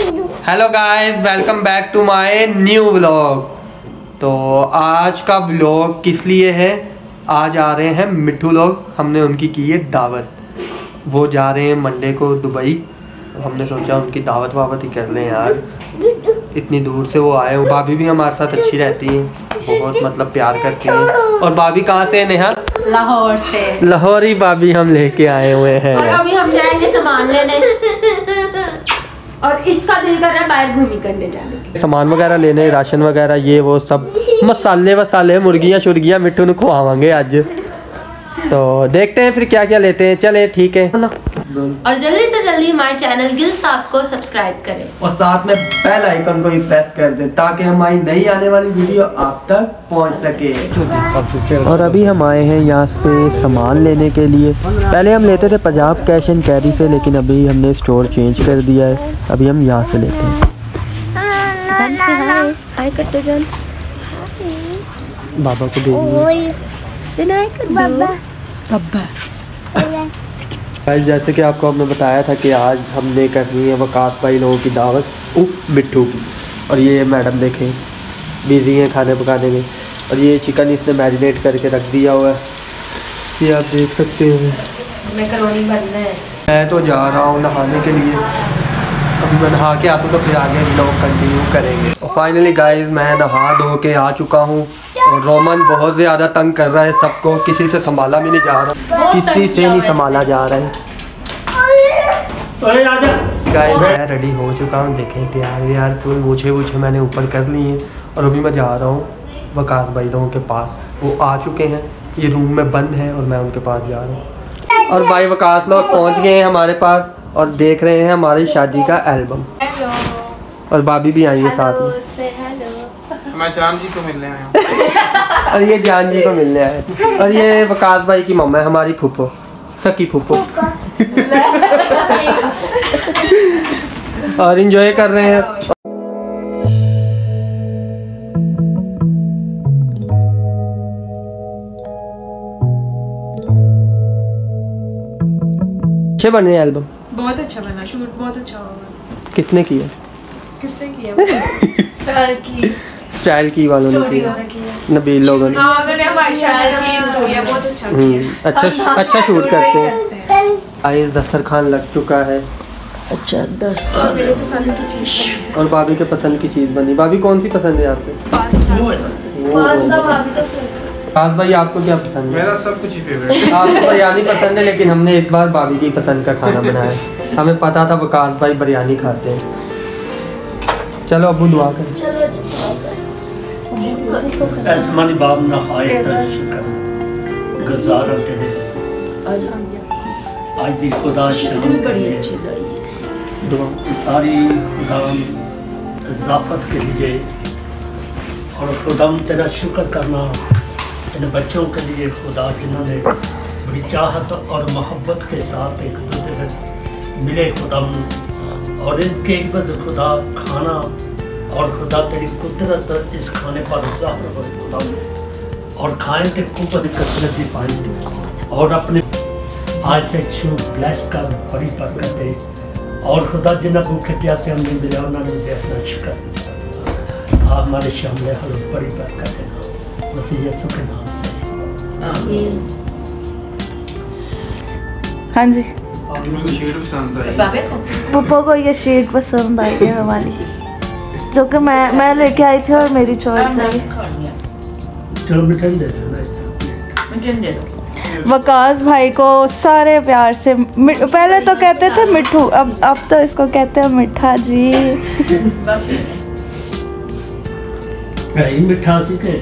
Hello guys, welcome back to my new vlog. तो आज का व्लॉग किस लिए है, आज आ रहे हैं मिट्ठू लोग, हमने उनकी की है दावत। वो जा रहे हैं मंडे को दुबई, हमने सोचा उनकी दावत वावत ही कर लें यार, इतनी दूर से वो आए। भाभी भी हमारे साथ अच्छी रहती है, बहुत मतलब प्यार करती है। और भाभी कहाँ से है नेहा? लाहौर से। लाहौरी भाभी हम लेके आए हुए हैं। और अभी हम जाएंगे सामान लेने, और इसका दिल कर रहा है बाहर घूमी करने जाने, सामान वगैरह लेने, राशन वगैरह, ये वो सब मसाले वसाले, मुर्गियाँ शुर्गियाँ मिट्टू ने खुआवांगे आज। तो देखते हैं फिर क्या क्या लेते हैं। चले ठीक है, और जल्दी से जल्दी हमारे चैनल गिल साहब को सब्सक्राइब करें और साथ में बेल आइकन को भी प्रेस कर दें ताकि हमारी नई आने वाली वीडियो आप तक पहुंच सके। और अभी हम आए हैं यहाँ पे सामान लेने के लिए। पहले हम लेते थे पंजाब कैश एंड कैरी से, लेकिन अभी हमने स्टोर चेंज कर दिया है, अभी हम यहाँ से लेते हैं। बाबा को दे जैसे कि आपको हमने बताया था कि आज हमने करनी है वकास भाई लोगों की दावत मिट्ठू की। और ये मैडम देखें बिजी हैं खाने पकाने में, और ये चिकन इसने मैरिनेट करके रख दिया हुआ है, ये आप देख सकते हैं। मैकरोनी बनना है। मैं तो जा रहा हूँ नहाने के लिए, अभी मैं नहा के आता हूँ तो फिर आगे व्लॉग कंटिन्यू करेंगे। और फाइनली गाइस मैं नहा धो के आ चुका हूँ, और रोमन बहुत ज़्यादा तंग कर रहा है सबको, किसी से संभाला भी नहीं जा रहा, किसी से नहीं संभाला जा रहा है। गाइस मैं रेडी हो चुका हूँ, देखें तैयार यार, पूरे पूछे मैंने ऊपर कर ली हैं। और अभी मैं जा रहा हूँ वकास भाई लोगों के पास, वो आ चुके हैं, ये रूम में बंद है और मैं उनके पास जा रहा हूँ। और भाई वकास लोग पहुँच गए हैं हमारे पास और देख रहे हैं हमारी शादी का एल्बम। और भाभी भी आई है साथ में, मैं जान जी को मिलने आया हूँ। और ये जान जी को मिलने आए। और ये वकास भाई की मम्मा है, हमारी फूफो, सकी फूफो। और एंजॉय कर रहे हैं। अच्छे बने एल्बम, बहुत अच्छा बना, शूट बहुत अच्छा होगा। किसने किया? किसने किया? स्टाइल की वालों ने किया, नबील लोगों ने। अच्छा शूट करते हैं। आइए दस्तरखान लग चुका है। अच्छा और मेरे पसंद की चीज, और भाभी के पसंद की चीज़ बनी। भाभी कौन सी पसंद है आपको? खास भाई आपको क्या पसंद है? मेरा सब कुछ ही फेवरेट है। आपको बिरयानी पसंद है, लेकिन हमने इस बार भाभी की पसंद का खाना बनाया। हमें पता था वकास भाई बिरयानी खाते हैं। चलो अबू दुआ करें। आसमानी बाब ना आए शुक्र गुजारा तेरे आज दी खुदा शाम बड़ी अच्छी लगी दुआ सारी खुदाम इजाफत के लिए, और खुदाम तेरा शुक्र करना इन बच्चों के लिए खुदा जिन्होंने बड़ी चाहत और मोहब्बत के साथ एक दूसरे में मिले खुदाम, और इनके बस खुदा खाना और खुदा तेरी कुदरत इस खाने पर ज़ाहिर हो खुदा, और खाएं तो कुव्वत कसरत भी पाएंगे, और अपने आज से छू ब्लेस कर बड़ी बरकत दे। और खुदा जिन्हें भूखे प्यासे हमने मिले उन्होंने मुझे अपना शुक्र, आप हमारे शामिल हर बड़ी बरकत देना मसीह यीशु के नाम से आमीन। हाँ जी, शेड पसंद आई, पापा को ये शेड पसंद आई है हमारी, जो कि मैं लेके आई थी और मेरी चॉइस है। चलो मिठाई दे दो। वकास भाई को सारे प्यार से पहले तो कहते थे मिट्ठू, अब तो इसको कहते हैं मिठा जी। मिठा सी के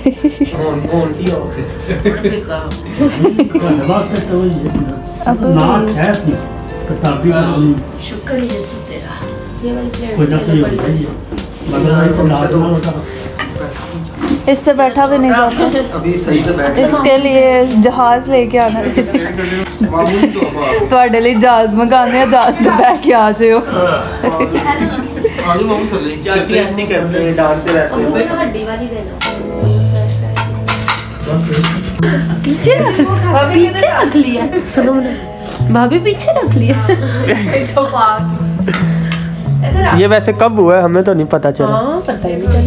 शुक्र यीशु तेरा। इससे बैठा भी नहीं जाता, अभी सही से बैठ। इसके लिए जहाज लेके आना थोड़े लिए जहाज मंगाने, जहाज से बैठ के आ जाओ। डांटते रहते हैं। हड्डी वाली दे दो। पीछे रख लिया, सुनो भाभी पीछे रख लिया। तो बात ये वैसे कब हुआ है हमें तो नहीं पता चला। हाँ पता ही नहीं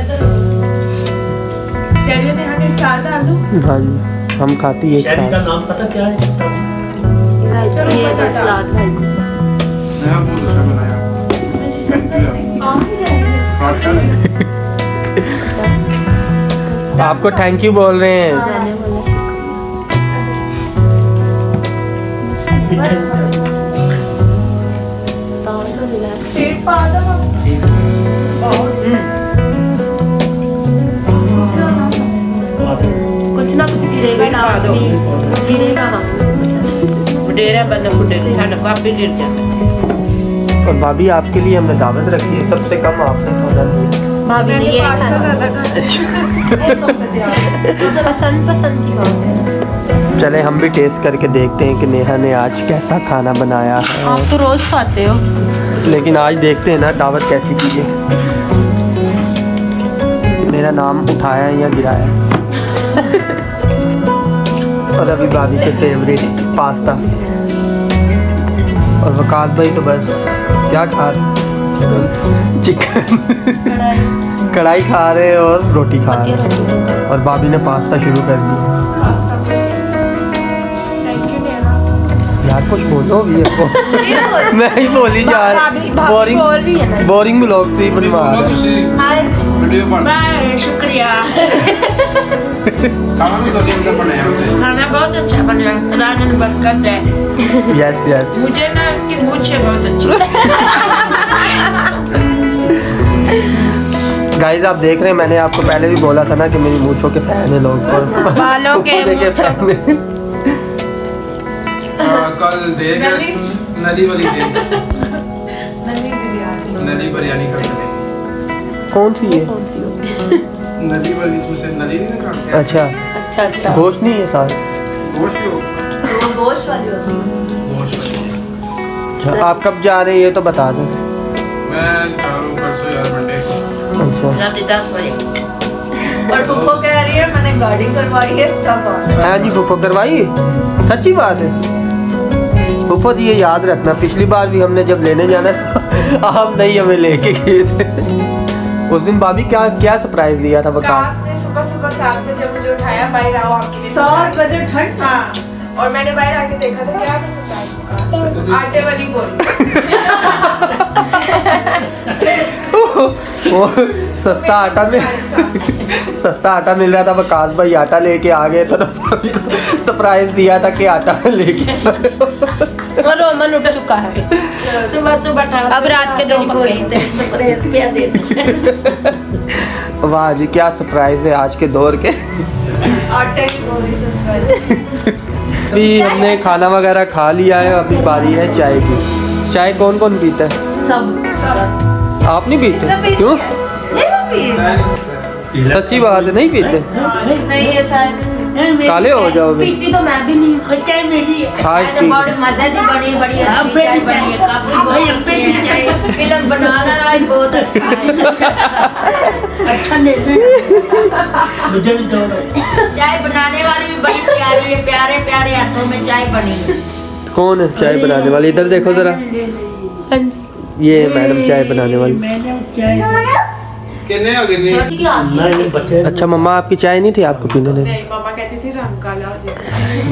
चलिए मैं यहाँ एक साथ डाल दूँ। हाँ जी हम खाती एक शहरी का साथ। नाम पता क्या है? चलो ये ऊपर सलाद है। नया बहुत अच्छा बनाया। Thank you. आपको थैंक यू बोल रहे हैं। पेट पा दो। कुछ ना कुछ गिरेगा ना गिरेगा। हाँ डेरा बंद बुढ़े साढ़े काफी गिर जाता। और भाभी आपके लिए हमने दावत रखी है, सबसे कम आपने खाना दिया। भाभी मैंने ये पास्ता ज्यादा पसंद की बात है। चले हम भी टेस्ट करके देखते हैं कि नेहा ने आज कैसा खाना बनाया है। आप तो रोज खाते हो। लेकिन आज देखते हैं ना दावत कैसी की है। मेरा नाम उठाया या गिराया। और अभी भाभी के फेवरेट पास्ता। और वकास भाई तो बस क्या खा रहे, चिकन कढ़ाई खा रहे हैं और रोटी खा रहे हैं। और भाभी ने पास्ता शुरू कर दिया। Thank you Neha. यार कुछ बोलो भी इसको। मैं ही बोली जा रही। बोरिंग ब्लॉग थी बनवा रहा है। वीडियो बन बाय शुक्रिया। खाना भी तो दिन का बनाया हमसे। खाना बहुत अच्छा बना, खुदा ने बरकत दे। Yes yes. मुझे ना इसकी मूंछें बहुत अच्छी। गाइस आप देख रहे हैं, मैंने आपको पहले भी बोला था ना कि मेरी मूंछों के फैन है लोग। और बालों के फैन है। कल देगा नली वाली दे नली बिरयानी। नली बिरयानी खाते हैं। कौन सी है? नली वाली इसमें से नली नहीं खाते। अच्छा अच्छा अच्छा। गोश्त नहीं है साथ। गोश्त भी हो। वो गोश्त वाली होती है। गोश्त वाली। अच्छा, आप कब जा रहे हैं ये तो बता दो। मैं जा रहा हूँ परसों यार मंडे को। अच्छा रात 10 बजे। और पुप्पो कह रही है मैंने गाड़ी करवाई है सब। हाँ जी फूफो करवाई, सच्ची बात है। फूफो जी ये याद रखना, पिछली बार भी हमने जब लेने जाना था आप नहीं हमें लेके गए थे। उस दिन भाभी क्या क्या सरप्राइज दिया था बता। काश ने सुबह 7 बजे मुझे उठाया, बाहर आओ आपके लिए। 7 बजे ठंड। हाँ, और मैंने बाहर आके देखा तो क्या था सरप्राइज का? आटे वाली गोली। वो सस्ता आटा मिल रहा था, वकास भाई आटा लेके आ गए तो सरप्राइज दिया था कि आटा लेके। और रोमन उठ चुका है। सुबह अब रात के 2 पकड़े सरप्राइज पे दे। वाह जी क्या सरप्राइज है आज के दौर के। आटे की गोली सरप्राइज। अभी हमने खाना वगैरह खा लिया है, अभी बारी है चाय की। चाय कौन कौन पीता है? सब आप नहीं पीते? क्यों? सच्ची बात है नहीं पीते? नहीं है शायद। काले हो जाओगे। पीती तो मैं भी नहीं। चाय मेरी आज तो बड़ी मजे की बड़ी अच्छी चाय बनी है, काफी बहुत अच्छी है। फिल्म बनाना आज बहुत अच्छा है। अच्छा नहीं मुझे भी दो। चाय बनाने वाली भी बड़ी प्यारी है, प्यारे प्यारे हाथों में चाय बनी है। कौन है चाय बनाने वाली? इधर देखो जरा, ये मैडम चाय बनाने वाली। कितने हो गए? छोटी की आती है। नहीं बच्चे अच्छा मम्मा आपकी चाय नहीं थी आपको पीने देने? नहीं, मामा कहती थी रंग काला हो जाए।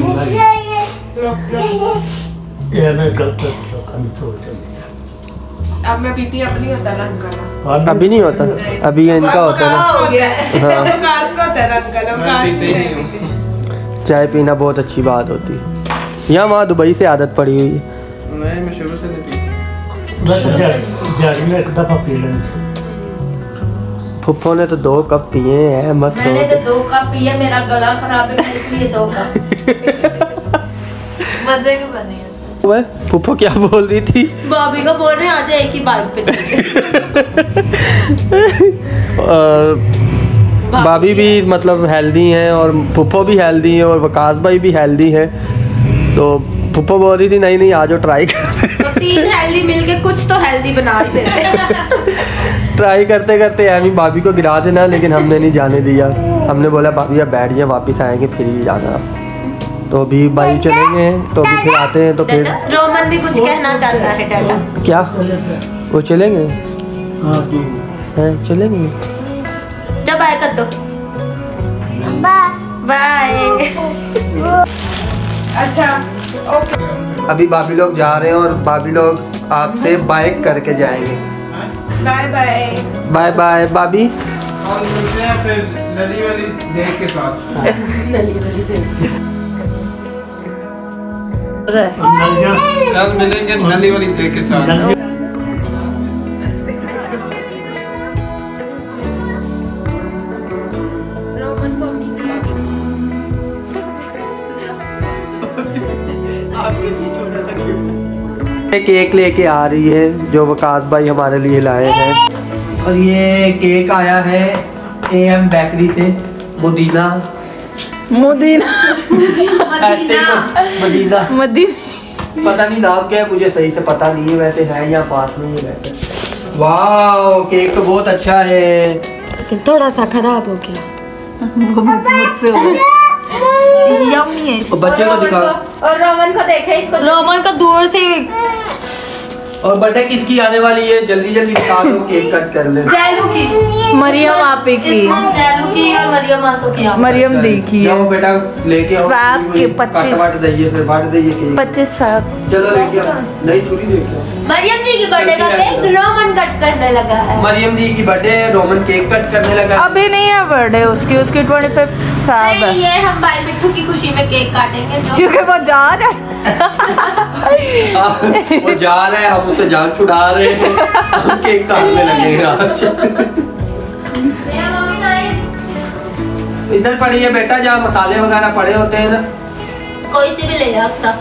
ये मैं गलत कंट्रोल अब मैं पीती अपनी होता रंग काला। अभी नहीं होता, अभी ये इनका होता है ना। हो गया है। हाँ। काश का होता है रंग काला, मैं काश पीते ही नहीं नहीं पीती। चाय पीना बहुत अच्छी बात होती है। यहाँ वहाँ दुबई से आदत पड़ी हुई है। नहीं मैं शुरू से नहीं पीती। बस जारी में एक दफा पी लेंगे। फुफ्फो ने तो 2 कप पिए हैं मस्त। मैंने तो 2 कप पिया, मेरा गला खराब है इसलिए 2 कप। मजे के बने हैं। वह फुफ्फो क्या बोल रही थी? भाभी को बोल रहे हैं आज एक ही बाइक पे भाभी भी मतलब हेल्दी हैं और फुफ्फो भी हेल्दी हैं और वकास भाई भी हेल्दी हैं। तो फुफ्फो बोल रही थी नहीं नहीं आज ट्राई कर। तो 3 हेल्दी मिलके कुछ तो हेल्दी बना ही देते। ट्राई करते करते यानी भाभी को गिरा देना, लेकिन हमने नहीं जाने दिया। हमने बोला भाभी आप बैठ जाए, वापस आएंगे फिर ही जाना। तो अभी भाई चलेंगे तो अभी फिर आते हैं तो फिर रोमन भी कुछ कहना चाहता है डाटा। क्या वो चलेंगे? हाँ तो हैं चलेंगे? जब बाय कर दो। बाय। अच्छा ओके। अभी भाभी लोग जा रहे हैं और भाभी लोग आपसे बाय करके जाएंगे। Bye bye. बाय बाय भाभी। और मिलते हैं फिर नली वाली देख के साथ। कल मिलेंगे नली वाली देख के साथ। केक लेके आ रही है जो वकास भाई हमारे लिए लाए हैं। और ये केक आया है AM बेकरी से। मदीना मदीना मदीना मदीना पता नहीं नाम क्या है, मुझे सही से पता नहीं है, वैसे है या पास में ही वैसे। वाह केक तो बहुत अच्छा है, लेकिन थोड़ा सा खराब हो गया। वो मुझसे हो गया। यम्मी है। और बच्चे को दिखा। और रोमन को देखे इसको। रोमन को दूर से और बर्थडे किसकी आने वाली है? जल्दी जल्दी बता दो, केक कट कर ले। जैलू की, मरियम आपे की, जैलू की और मरियम आसो की। मरियम देखी है। जाओ बेटा लेके आओ। फैब के 25 काट दइए, फिर बांट दइए केक। 25 फैब। चलो लेके आओ। नहीं छुरी लेके आओ। मरियम जी की बर्थडे का केक रोमन कट करने लगा है। मरियम जी की बर्थडे है, रोमन केक कट करने लगा। अभी नहीं है बर्थडे उसकी, उसकी 25 फैब है। नहीं, ये हम भाई मिट्टू की खुशी में केक काटेंगे जो क्योंकि वो जा रहा है। वो जा रहा है, हम उसे जान छुड़ा रहे हैं। हम केक काटने लगेंगे आज। ये मम्मी नहीं, इधर पड़ी है बेटा, जहाँ मसाले वगैरह पड़े होते हैं ना। कोई सी भी ले जा अक्सर।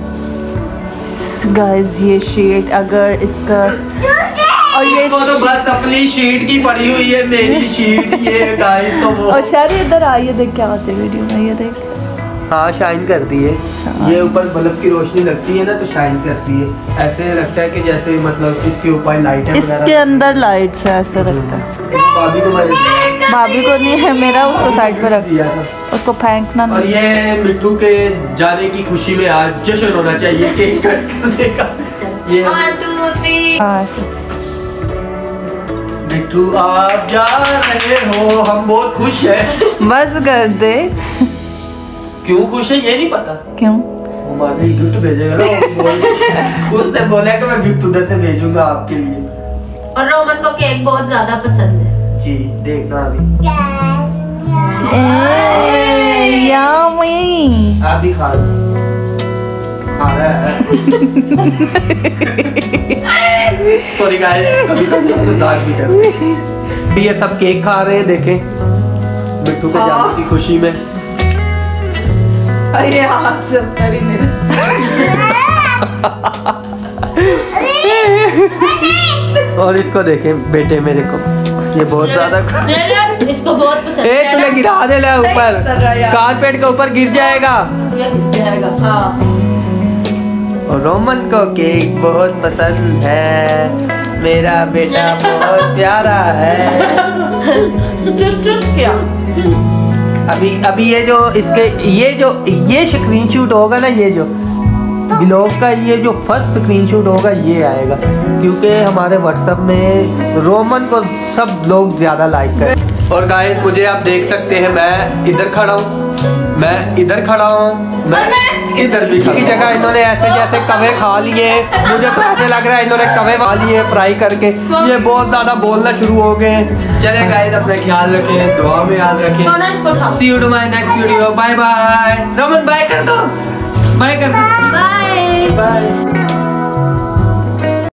गाइस ये शीट अगर इसका और ये वो तो बस अपनी शीट की पड़ी हुई है, मेरी शीट ये गाइस तो वो। और शायद इधर आइए देख क्या होते वीडियो में, ये देख। हाँ शाइन करती है, ये ऊपर बल्ब की रोशनी लगती है ना तो शाइन करती है। ऐसे लगता है कि जैसे मतलब इसके ऊपर लाइटें इसके वगैरह। अंदर लाइट्स है, ऐसा लगता है। भाभी को मैंने भाभी को नहीं है मेरा, उसको साइड पे रख दिया था। उसको फेंकना और नहीं। ये मिट्टू के जाने की खुशी में आज जश्न होना चाहिए केक कट करने का। ये 1 2 3 हाँ ऐसे। मिट्टू आप जा रहे हो, हम बहुत खुश हैं। बस कर दे। क्यों खुश है ये नहीं पता। क्यों? वो मारे गिफ्ट भेजेगा ना, उसने बोला कि मैं गिफ्ट उधर से भेजूंगा आपके लिए। और रोमन को केक बहुत ज्यादा पसंद है। जी देखना अभी। यम्मी। आप भी खा लो। खा रहा है। सॉरी गाइस, कभी कभी मजाक भी करते हैं। ये सब केक खा रहे हैं, देखें मिट्टू के जाने की खुशी में। अरे हाथ से उतर ही मेरा। और इसको देखें बेटे मेरे को, ये बहुत ज्यादा इसको बहुत पसंद ए है। तुझे गिरा दे ले ऊपर, कारपेट के ऊपर गिर जाएगा। हाँ। और रोमन को केक बहुत पसंद है, मेरा बेटा बहुत प्यारा है। क्या? अभी ये जो इसके ये स्क्रीनशॉट होगा ना, ये जो ब्लॉग का ये जो फर्स्ट स्क्रीनशॉट होगा ये आएगा, क्योंकि हमारे व्हाट्सएप में रोमन को सब लोग ज्यादा लाइक करें। और गाइस मुझे आप देख सकते हैं, मैं इधर खड़ा हूँ, मैं इधर खड़ा हूँ, मैं इधर भी खड़ा हूँ। जगह इन्होंने ऐसे जैसे कवे खा लिए, मुझे तो ऐसे लग रहा है इन्होंने कवे खा लिए फ्राई करके। ये बहुत ज्यादा बोलना शुरू हो गए। चले गाइस अपना ख्याल रखें, दुआ में याद रखें। See you to my next video, bye bye. Roman bye कर दो, बाय कर दो, बाय बाय।